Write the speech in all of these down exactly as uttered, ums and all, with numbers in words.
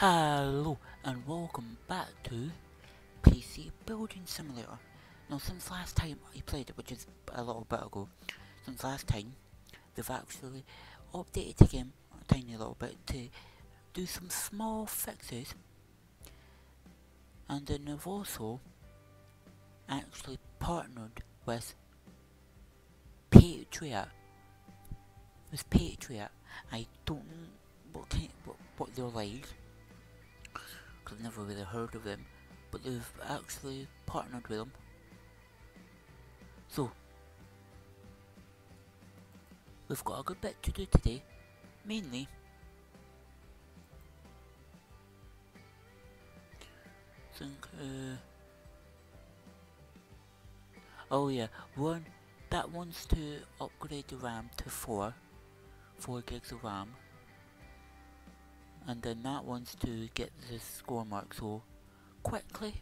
Hello and welcome back to P C Building Simulator. Now since last time I played it, which is a little bit ago, since last time they've actually updated the game a tiny little bit to do some small fixes, and then they've also actually partnered with Patriot. With Patriot, I don't know what kind, what, what they're like, because I've never really heard of them, but they've actually partnered with them. So, we've got a good bit to do today, mainly think, uh, oh yeah, one, that wants to upgrade the RAM to four, four gigs of RAM, and then that wants to get the score mark, so quickly,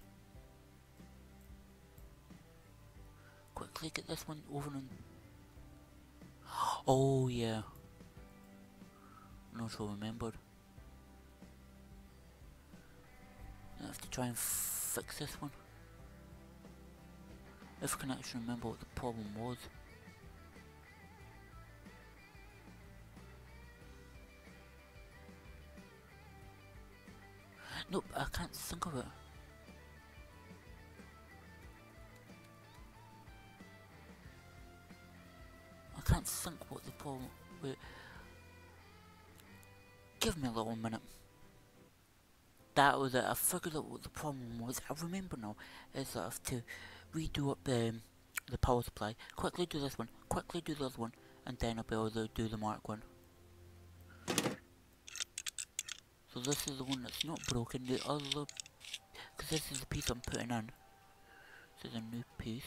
quickly get this one over and, oh yeah, not so remembered. I have to try and fix this one, if I can actually remember what the problem was. Nope, I can't think of it. I can't think what the problem. Wait, give me a little minute. That was it. I figured out what the problem was. I remember now. Is that I have to redo up the the power supply. Quickly do this one. Quickly do the other one, and then I'll be able to do the mark one. So this is the one that's not broken. The other, because this is the piece I'm putting in. This is a new piece.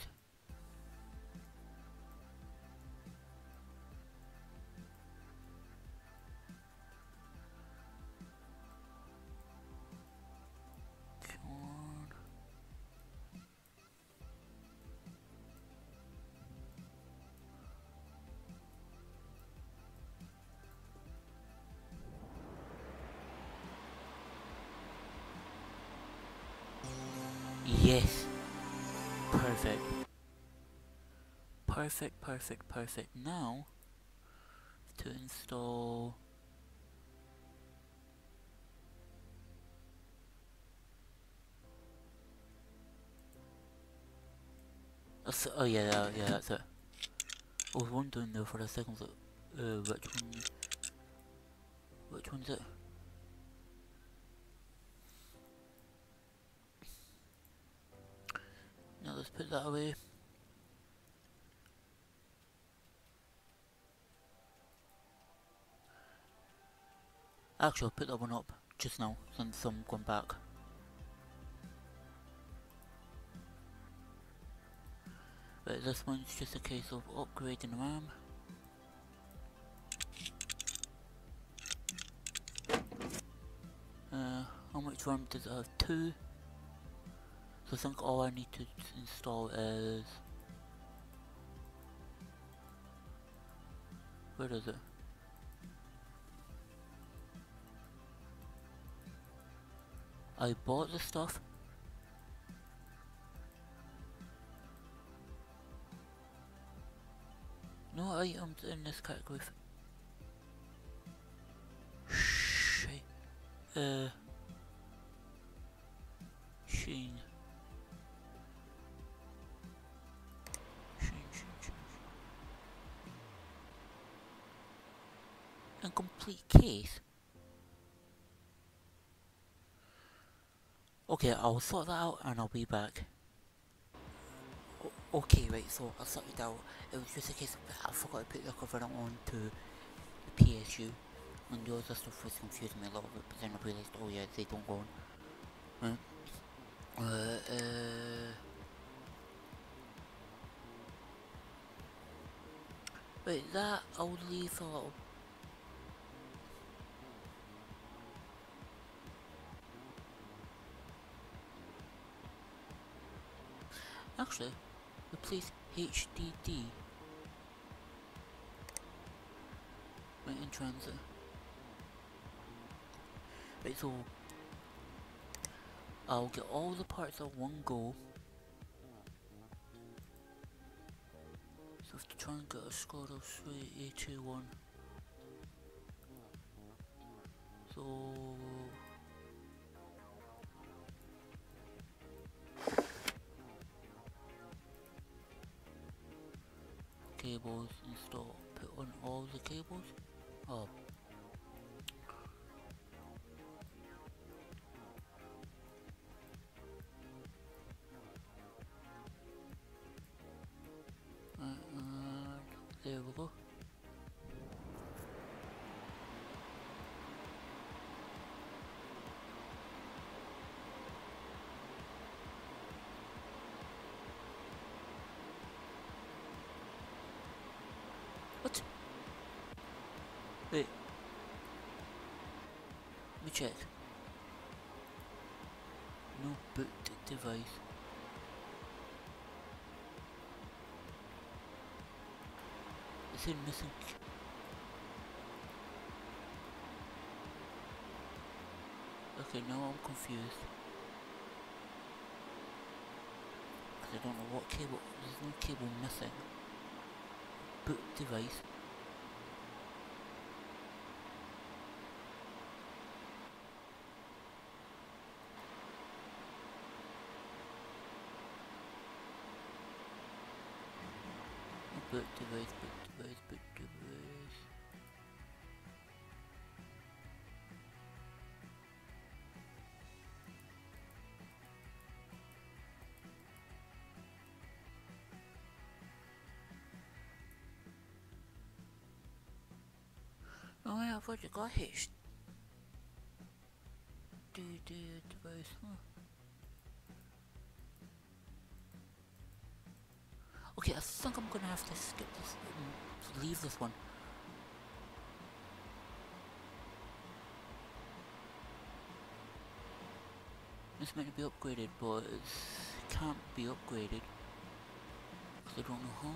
Yes. Perfect. Perfect, perfect, perfect. Now, to install... That's, oh yeah, yeah, yeah, that's it. I was wondering though for a second, like, uh, which one... Which one's it? Now let's put that away. Actually, I'll put that one up just now, since I'm going back. But this one's just a case of upgrading RAM. Uh, how much RAM does it have? Two. So I think all I need to install is... Where is it? I bought the stuff. No items in this category. Shit. Uh. Sheen. Sheen, sheen, sheen. Incomplete case. Okay, I'll sort that out and I'll be back. O okay, right, so I sorted out. It was just a case of I forgot to put the cover on to the P S U. And the other stuff was confusing me a little bit, but then I realised, oh yeah, they don't go on. Right. Uh, uh... Wait, that I'll leave a little... Actually, replace H D D. Right, in transit. Right, so I'll get all the parts at one go. So to try and get a score of three eight two one. So cables install, put on all the cables. Oh. Right, and there we go. What? Wait. Let me check. No boot device. Is it missing? Okay, now I'm confused. Cause I don't know what cable. There's no cable missing. Boot device. Boot device, boot device, boot device. Oh yeah, I've already got H D D device, huh? Okay, I think I'm gonna have to skip this, um, leave this one. It's meant to be upgraded, but it can't be upgraded. Because I don't know how.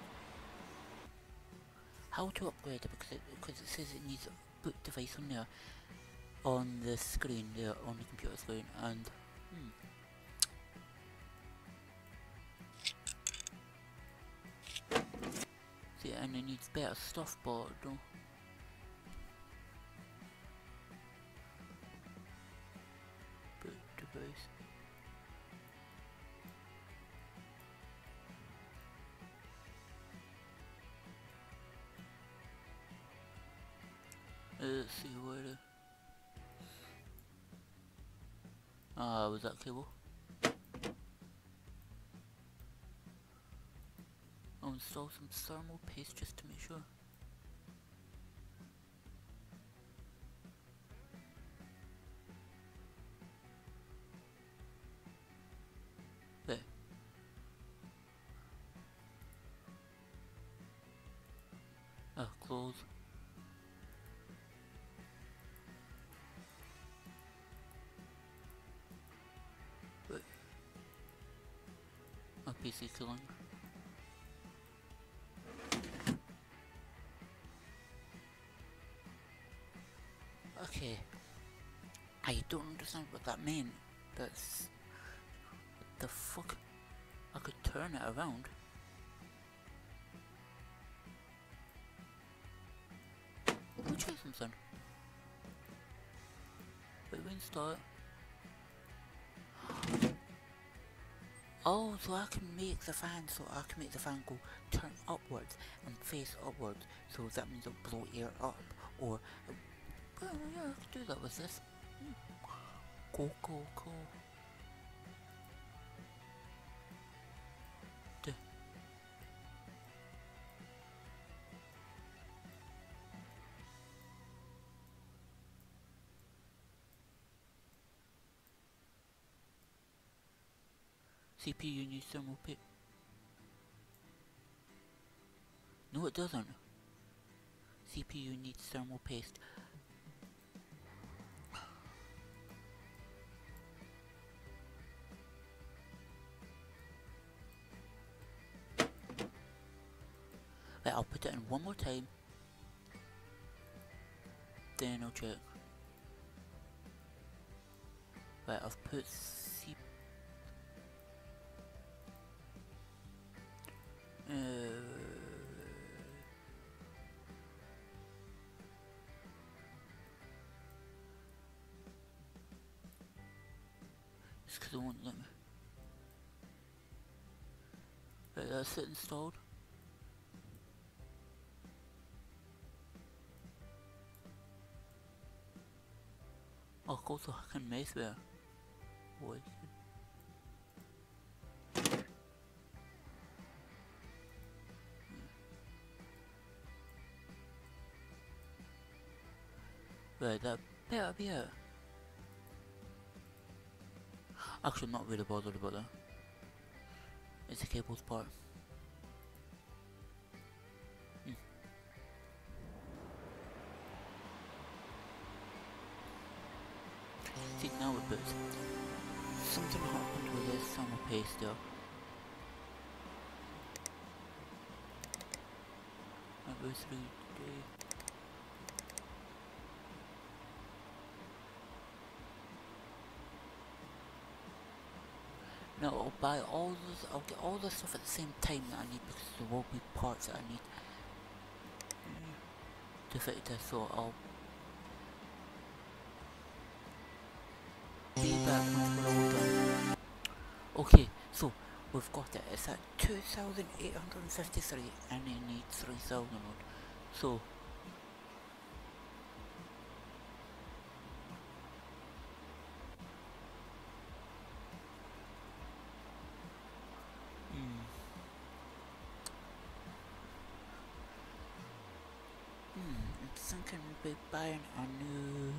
How to upgrade it, because it, because it says it needs a boot device on there. On the screen, there, on the computer screen, and... Hmm. See, and it needs better stuff, but I don't... Boot device. Let's see where the... Ah, was that cable? I'll install some thermal paste just to make sure. There. Ah, close. Wait. My P C killing. Okay. I don't understand what that meant. That's... What the fuck? I could turn it around. Let me try something. Wait, we install it. Oh, so I can make the fan, so I can make the fan go turn upwards and face upwards. So that means it'll blow air up, or... Well, yeah, I can do that with this. Hmm. Cool, cool, cool. Duh. C P U needs thermal paste. No, it doesn't. C P U needs thermal paste. Right, I'll put it in one more time. Then I'll check. Right, I've put C... Uh, it's because I won't let me. Right, that's it installed. Oh, of course I can make there. What is it? Right, that better be it. Actually, I'm not really bothered about that. It's the cables part. Hmm. See, now it boots. Something happened with this summer paste there. I go through today. No, I'll buy all this, I'll get all this stuff at the same time that I need because there will be parts that I need to fit this, so I'll be back once we're all done. Okay, so we've got it, it's at two thousand eight hundred fifty-three and it needs three thousand odd. So, hmm. Hmm, I'm thinking about buying a new...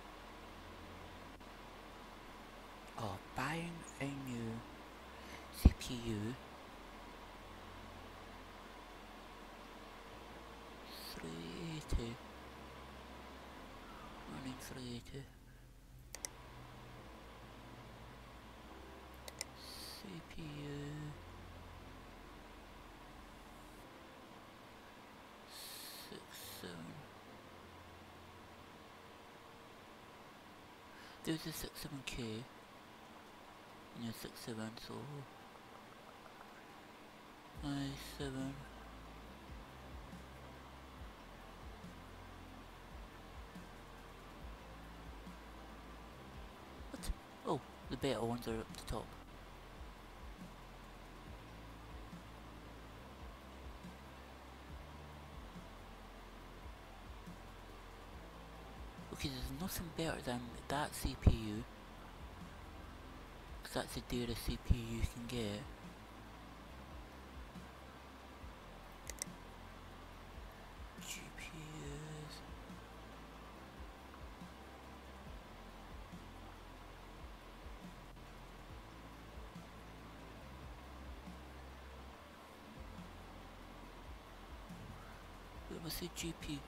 Oh, buying a new C P U. three eighty. Running three eighty. C P U. six seven. There's a six seven K. Yeah, six seven, so i seven. What? Oh, the better ones are up the top. Okay, there's nothing better than that C P U. Cause that's the dearest C P U you can get. G P Us. Where was the G P U?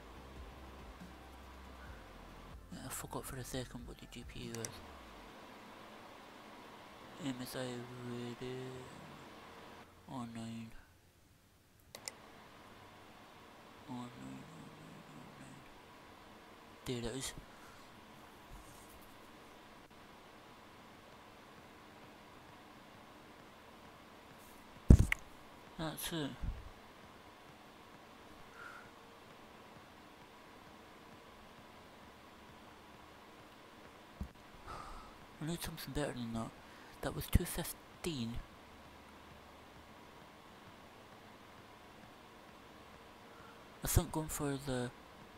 Yeah, I forgot for a second what the G P U is. M S I Radeon oh nine. oh nine, oh nine, oh nine. There it is. That's it. I need something better than that. That was two fifteen. I think going for the...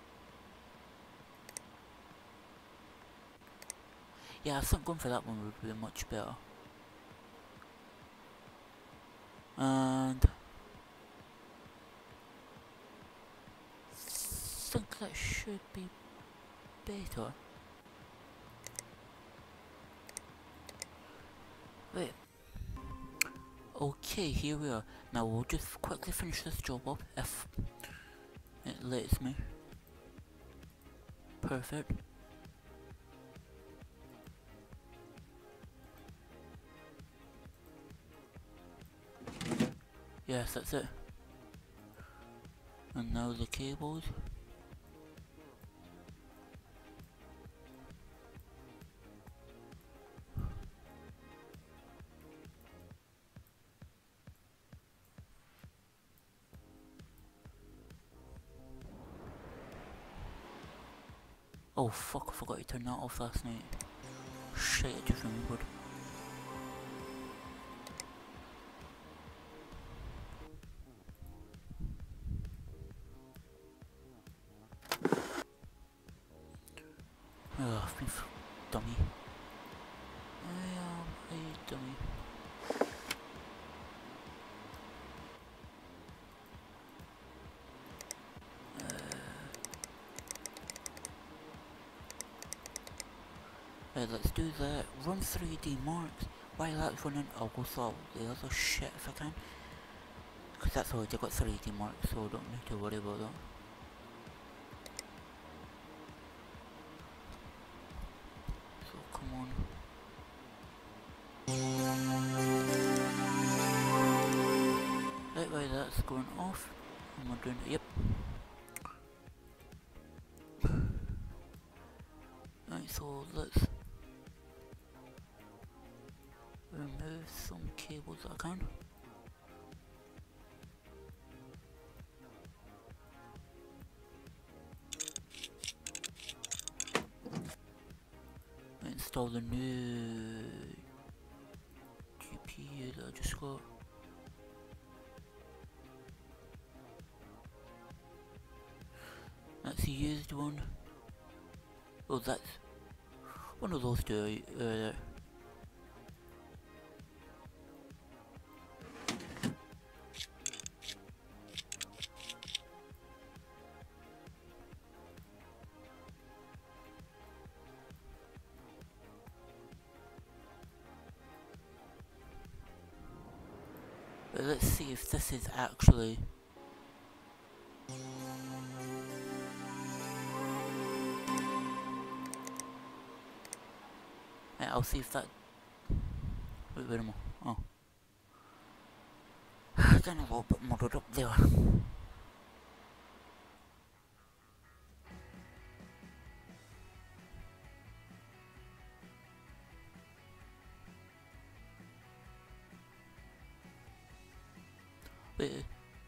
Yeah, I think going for that one would be much better. And... I think that should be better. Wait. Okay, here we are. Now we'll just quickly finish this job up if it lets me. Perfect. Yes, that's it. And now the cables. Oh fuck, I forgot to turn that off last night. Shit, I just remembered. Oh, I've been f dummy. I am a dummy. Uh, let's do the run three D marks. While that's running, I'll go through the other shit if I can. Because that's already got three D marks, so I don't need to worry about that. So come on. Right, right, that's going off. Am I doing it? Yep. Right, so let's remove some cables that I can. Install the new G P U that I just got. That's a used one. Oh, that's one of those two uh, there. But let's see if this is actually right, I'll see if that wait, wait a minute. Oh. Getting a little bit muddled up there. Wait.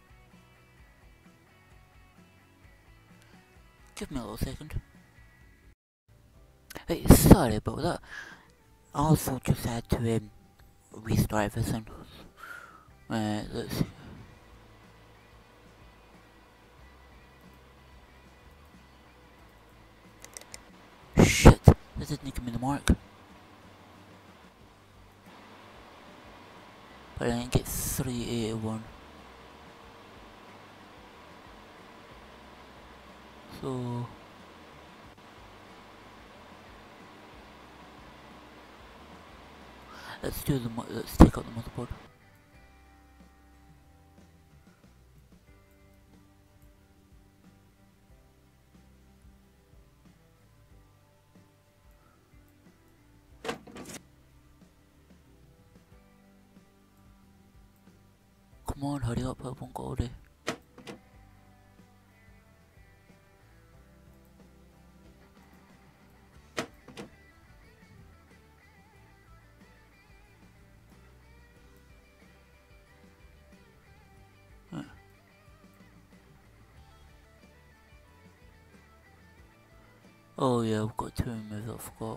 Give me a little second. Hey, sorry about that. I also just had to um, restart everything. Uh, let's see. Shit, this didn't give me the mark. But I didn't get three eighty-one. So let's do the mo let's take out the motherboard. Come on, hurry up, I won't go already. Huh. Oh yeah, I've got to remove that, I forgot.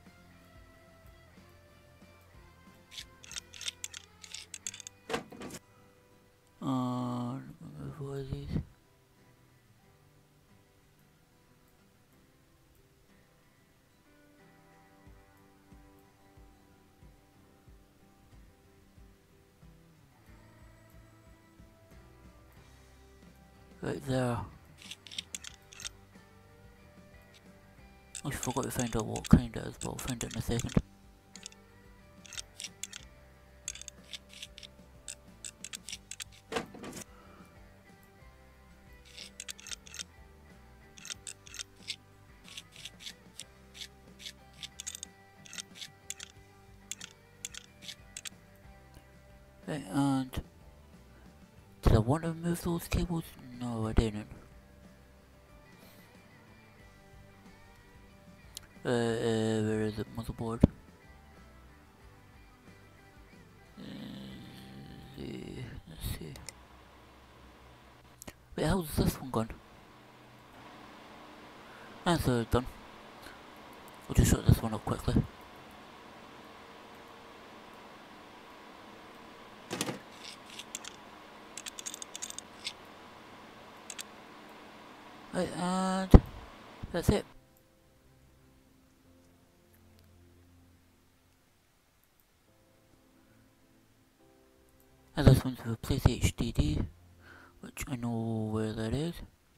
Uh, remove all of these. Right there. I forgot to find out what kind it is, but I'll find it in a second. Right, and did I want to remove those cables? No, I didn't. Uh, uh where is it? Motherboard. Uh, the, let's see. Wait, how's this one gone? That's uh, done. We'll just shut this one up quickly. Right, and that's it. And this one's replace H D D, which I know where that is.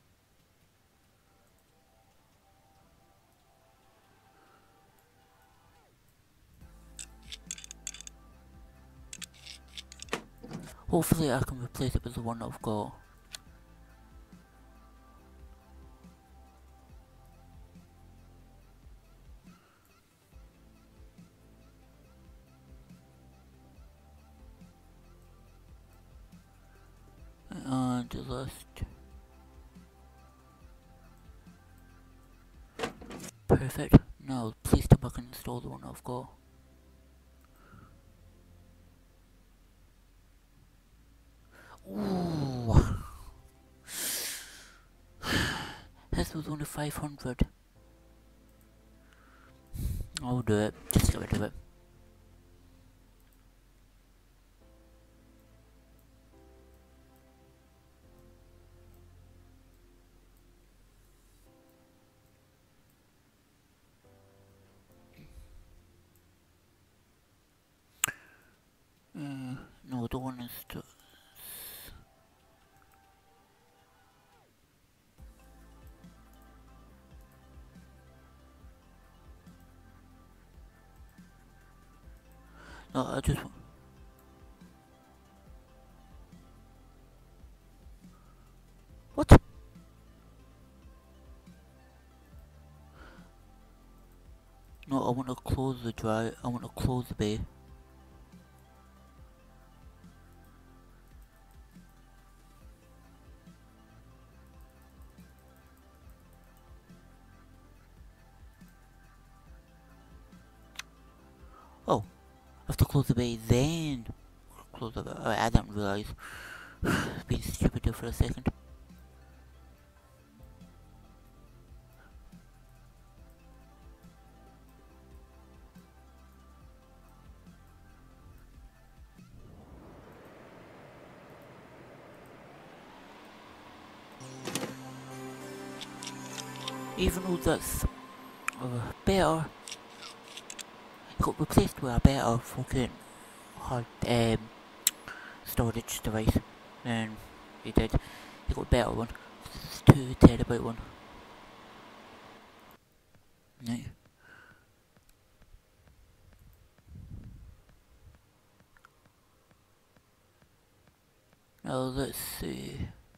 Hopefully I can replace it with the one I've got. And the last. Perfect. Now please come back and install the one I've got. Ooh. This was only five hundred. I'll do it. Just get rid of it. Uh, no, the one is to. No, I just. What? No, I want to close the drive. I want to close the bay. Oh, I have to close the bay then. Close the bay. Oh, I didn't realise. Being stupid there for a second. Even though that's uh, better, it got replaced with a better fucking hard um, storage device than it did. It got a better one. It's a two terabyte one. Right. Now let's see.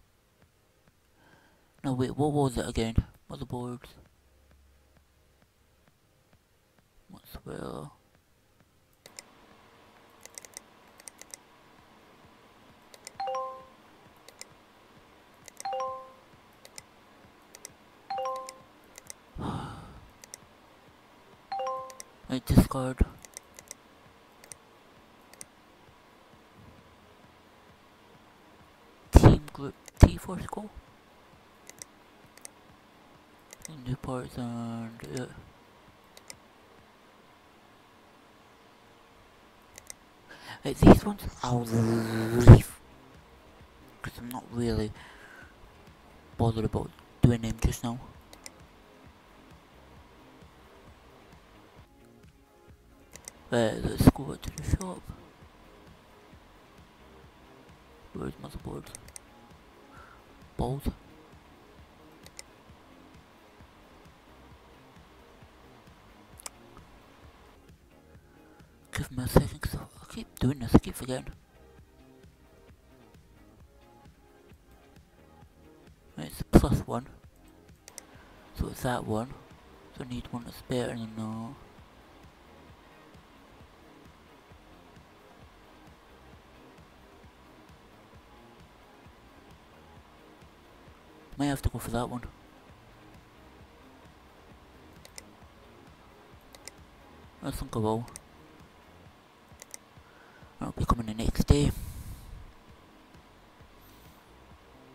No wait, what was it again? Motherboards. What's where? Right, discard. Team group T for school. New parts and yeah. Right, these ones I'll leave because I'm not really bothered about doing them just now. Right, let's go to the shop. Where's motherboard? Bolt. Give me a second because I keep doing this, I keep forgetting. Right, it's plus one. So it's that one. So I need one that's better than that. Might have to go for that one. I think I will. I'll be coming the next day.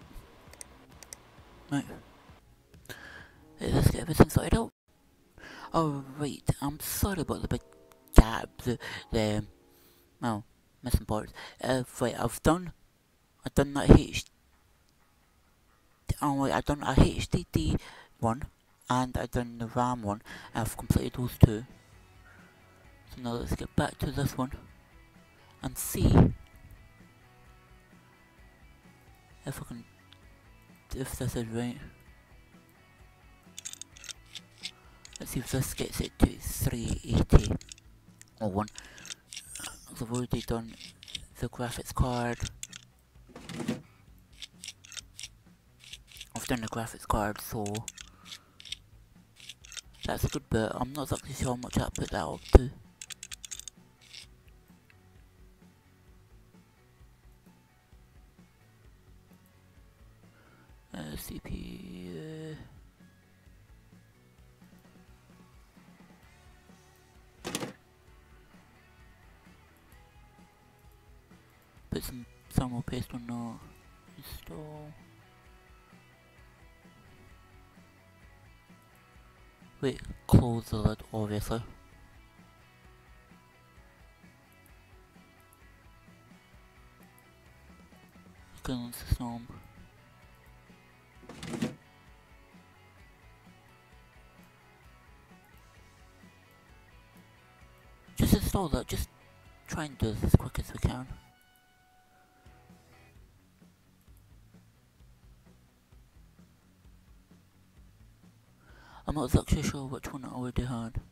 Right. Let's get everything sorted out. Oh right, I'm sorry about the big gap, the, the, well, missing parts. Uh, right, I've done, I've done that H, oh wait, I've done a H D D one, and I've done the RAM one, and I've completed those two. So now let's get back to this one, and see if I can, if this is right. Let's see if this gets it to three eighty, or one. So I've already done the graphics card. I've done the graphics card, so that's a good bit. I'm not exactly sure how much I put that up to. Uh, C P U. Uh, put some thermal paste on that. Install. Wait, close the lid, obviously. Scaling system. Just install that, just try and do this as quick as we can. I'm not exactly sure which one I already had.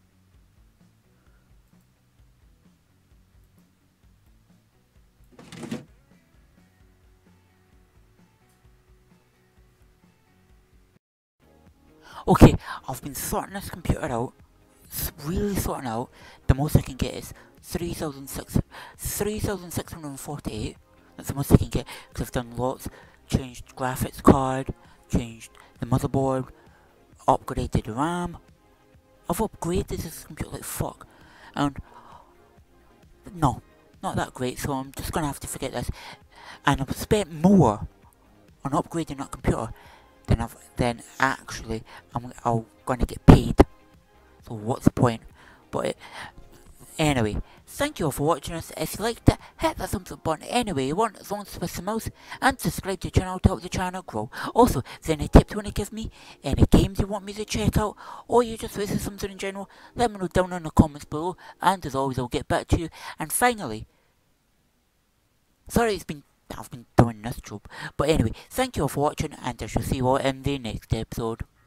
Okay, I've been sorting this computer out, really sorting out. The most I can get is three thousand six hundred forty-eight. That's the most I can get, because I've done lots. Changed graphics card, changed the motherboard, upgraded the RAM. I've upgraded this computer like fuck. And no, not that great, so I'm just gonna have to forget this. And I've spent more on upgrading that computer than I've then actually I'm, I'm gonna get paid. So what's the point? But it, anyway, thank you all for watching us. If you liked it, hit that thumbs up button anyway you want, as long as with the mouse, and subscribe to the channel to help the channel grow. Also, if there's any tips you want to give me, any games you want me to check out, or you just visit something in general, let me know down in the comments below, and as always I'll get back to you. And finally, sorry it's been, I've been doing this job, but anyway, thank you all for watching, and I shall see you all in the next episode.